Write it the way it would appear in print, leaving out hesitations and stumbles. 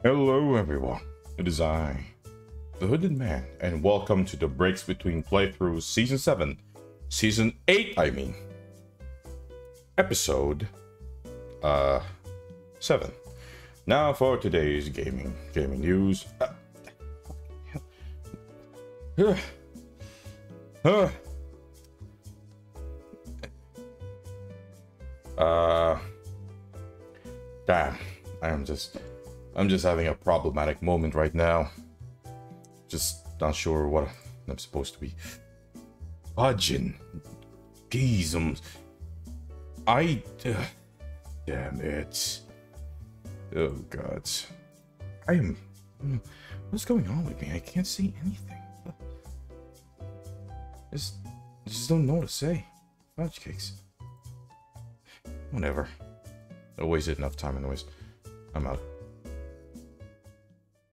Hello everyone, it is I, the Hooded Man, and welcome to the Breaks Between Playthroughs Season 7, Season 8 I mean, Episode 7. Now for today's gaming news. Damn, I'm just having a problematic moment right now. Just not sure what I'm supposed to be fudging. Geez, damn it. Oh god. What's going on with me? I can't see anything. I just don't know what to say. Fudge cakes. Whatever. I wasted enough time anyways. I'm out.